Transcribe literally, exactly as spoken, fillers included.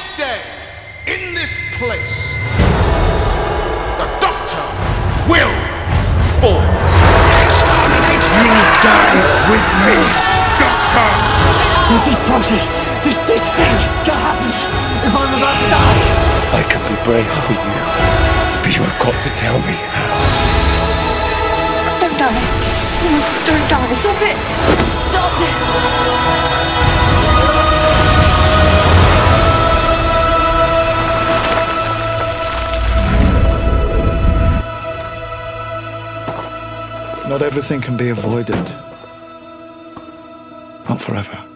this day, in this place, the Doctor will fall. You die with me, Doctor! There's this process, this, this thing that happens if I'm about to die. I can be brave for you, but you have got to tell me how. Don't die. Please, don't die. Stop it. Stop it. Not everything can be avoided. Not forever.